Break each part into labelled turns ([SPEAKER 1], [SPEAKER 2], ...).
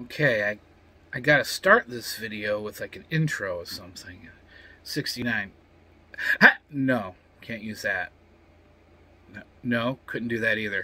[SPEAKER 1] Okay, I gotta start this video with like an intro or something. 69. Ha! No, can't use that. No, couldn't do that either.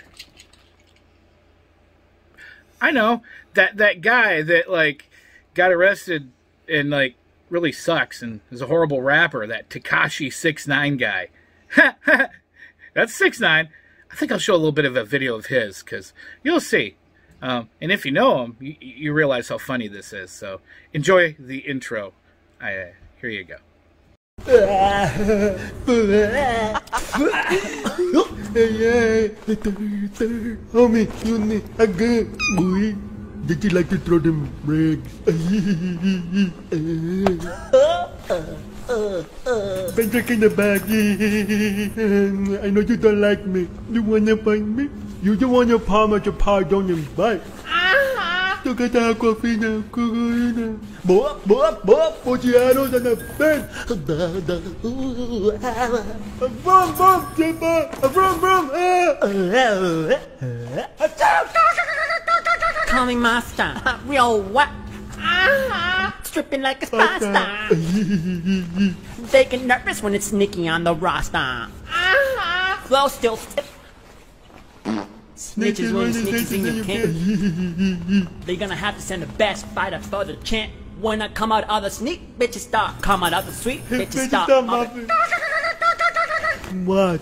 [SPEAKER 1] I know that guy that like got arrested and like really sucks and is a horrible rapper. That Tekashi 6ix9ine guy. That's 6ix9ine. I think I'll show a little bit of a video of his because you'll see. And if you know him, you realize how funny this is. So enjoy the intro. Here you go.
[SPEAKER 2] Homie, you need a good boy. Did you like to throw them rags? Been drinking the bag. I know you don't like me. You wanna fight me? You don't wanna palm at your power, don't invite. Look at that coffee now, Corona. Boop, boop, boop, Pugianos and a bed. Vroom, vroom, Jimbo. Vroom, vroom.
[SPEAKER 3] Call me master. Real what? Stripping like a pasta. They get nervous when it's Nicky on the roster. Flow still stiff. Snitches when snitches in your camp. They gonna have to send the best fighter for the champ. When I come out of the sneak, bitches start. Come out of the sweet, bitches start.
[SPEAKER 2] What?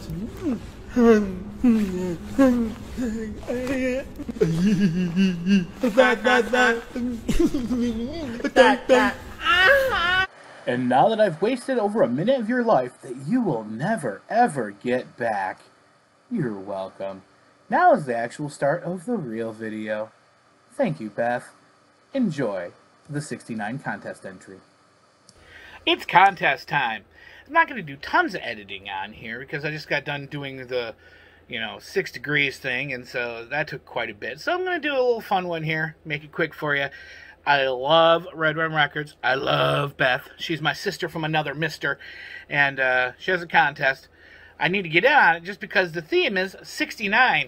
[SPEAKER 1] And now that I've wasted over a minute of your life that you will never ever get back, you're welcome. Now is the actual start of the real video. Thank you, Beth. Enjoy the 69 contest entry. It's contest time. I'm not going to do tons of editing on here because I just got done doing the, 6 degrees thing, and so that took quite a bit. So I'm going to do a little fun one here, make it quick for you. I love Red Rum Records. I love Beth. She's my sister from another mister, and she has a contest. I need to get in on it just because the theme is 69.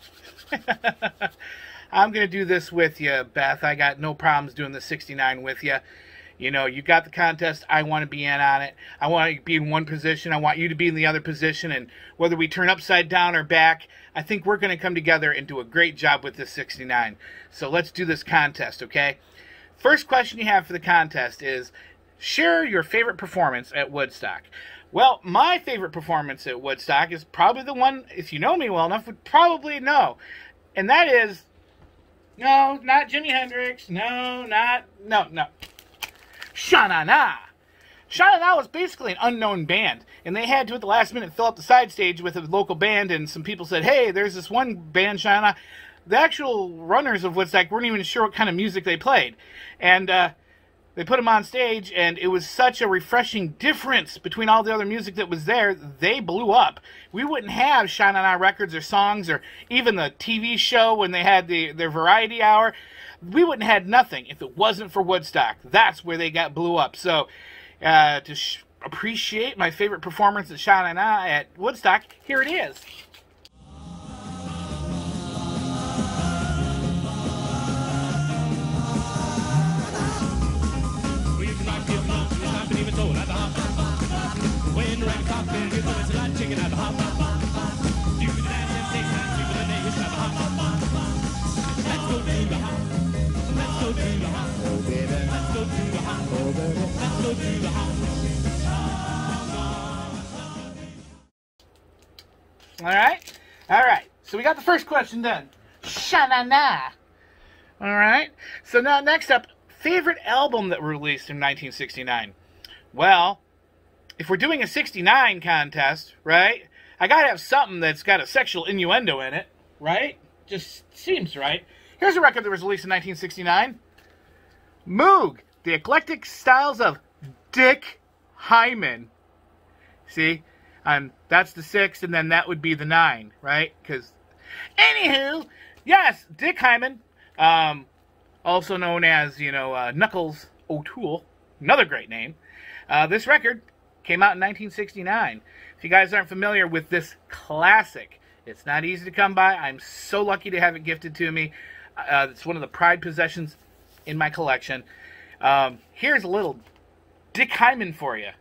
[SPEAKER 1] I'm going to do this with you, Beth. I got no problems doing the 69 with you. You got the contest. I want to be in on it. I want to be in one position. I want you to be in the other position. And whether we turn upside down or back, I think we're going to come together and do a great job with this 69. So let's do this contest, okay? First question you have for the contest is, share your favorite performance at Woodstock. Well, my favorite performance at Woodstock is probably the one, if you know me well enough, would probably know. And that is, no, not Jimi Hendrix. No. Sha Na Na. Sha Na Na was basically an unknown band. And they had to, at the last minute, fill up the side stage with a local band. And some people said, hey, there's this one band, Sha Na Na. The actual runners of Woodstock weren't even sure what kind of music they played. And, they put them on stage, and it was such a refreshing difference between all the other music that was there. They blew up. We wouldn't have Sha Na Na records or songs or even the TV show when they had their variety hour. We wouldn't have had nothing if it wasn't for Woodstock. That's where they blew up. So to appreciate my favorite performance at Sha Na Na at Woodstock, here it is. All right. So we got the first question done. Sha Na Na. All right. So now next up, favorite album that was released in 1969. Well, if we're doing a 69 contest, right, I gotta have something that's got a sexual innuendo in it, right? Just seems right. Here's a record that was released in 1969. Moog, The Eclectic Styles of Dick Hyman. See? And that's the 6, and then that would be the 9, right? Because, anywho, yes, Dick Hyman, also known as, Knuckles O'Toole, another great name. This record came out in 1969. If you guys aren't familiar with this classic, it's not easy to come by. I'm so lucky to have it gifted to me. It's one of the prized possessions in my collection. Here's a little Dick Hyman for you.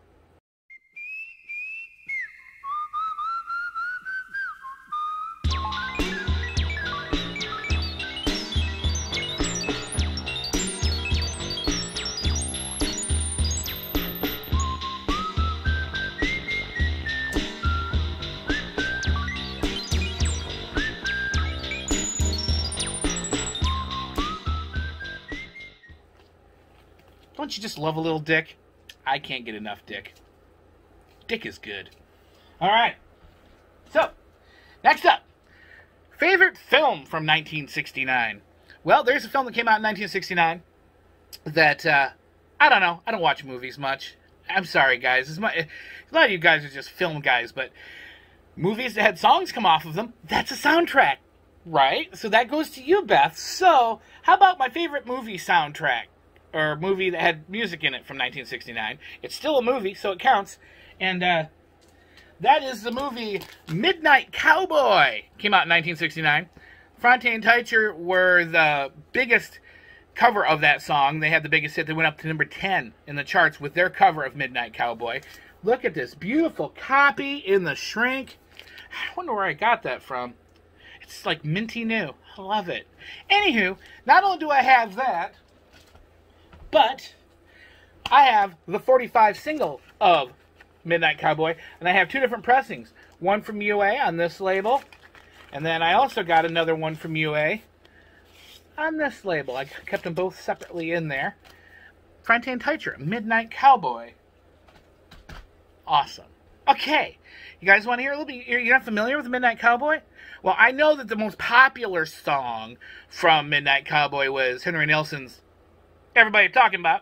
[SPEAKER 1] Don't you just love a little Dick? I can't get enough Dick. Dick is good. All right. So, next up. Favorite film from 1969? Well, there's a film that came out in 1969 that, I don't know. I don't watch movies much. I'm sorry, guys. A lot of you guys are just film guys, but movies that had songs come off of them, that's a soundtrack, right? So that goes to you, Beth. So, how about my favorite movie soundtrack? Or movie that had music in it from 1969. It's still a movie, so it counts. And that is the movie Midnight Cowboy. Came out in 1969. Fontaine Teicher were the biggest cover of that song. They had the biggest hit. They went up to number 10 in the charts with their cover of Midnight Cowboy. Look at this beautiful copy in the shrink. I wonder where I got that from. It's like minty new. I love it. Anywho, not only do I have that, but I have the 45 single of Midnight Cowboy, and I have two different pressings. One from UA on this label, and then I also got another one from UA on this label. I kept them both separately in there. Fontaine Teicher, Midnight Cowboy. Awesome. Okay, you guys want to hear a little bit? You're not familiar with Midnight Cowboy? Well, I know that the most popular song from Midnight Cowboy was Henry Nelson's Everybody Talking About.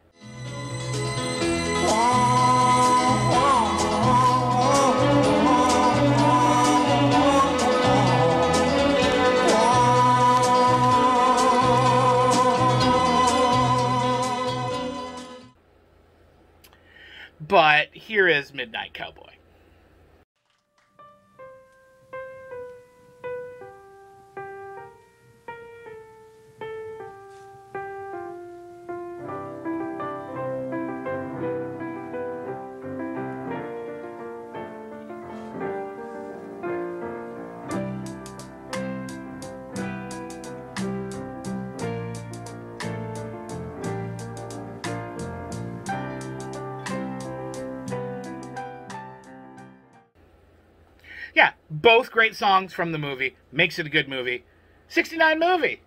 [SPEAKER 1] But here is Midnight Cowboy. Yeah, both great songs from the movie. Makes it a good movie. 69 movie.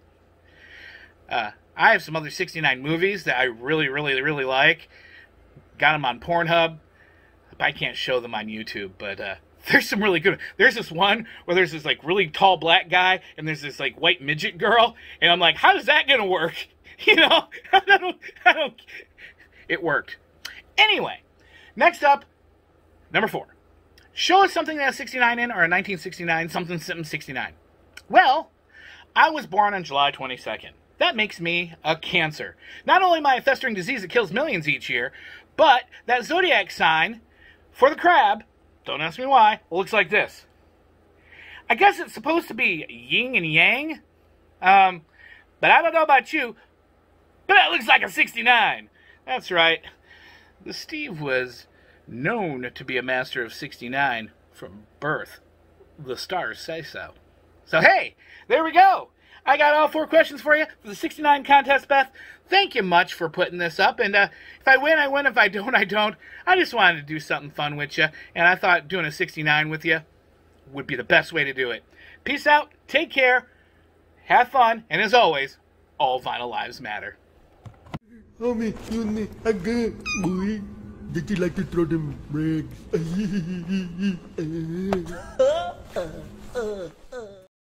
[SPEAKER 1] I have some other 69 movies that I really, really, really like. Got them on Pornhub. I can't show them on YouTube, but there's some really good. There's this one where there's this like really tall black guy and there's this like white midget girl, and I'm like, how is that gonna work? You know, I don't. It worked. Anyway, next up, number 4. Show us something that has 69 in, or a 1969, something 69. Well, I was born on July 22nd. That makes me a Cancer. Not only am I a festering disease that kills millions each year, but that zodiac sign for the crab, don't ask me why, looks like this. I guess it's supposed to be yin and yang, but I don't know about you, but that looks like a 69. That's right. The Steve was known to be a master of 69 from birth. The stars say so. So hey, there we go. I got all 4 questions for you for the 69 contest, Beth. Thank you much for putting this up. And if I win, I win. If I don't, I don't. I just wanted to do something fun with you. And I thought doing a 69 with you would be the best way to do it. Peace out. Take care. Have fun. And as always, all vinyl lives matter.
[SPEAKER 2] Homie, you need a good boy. Did you like to throw them bricks?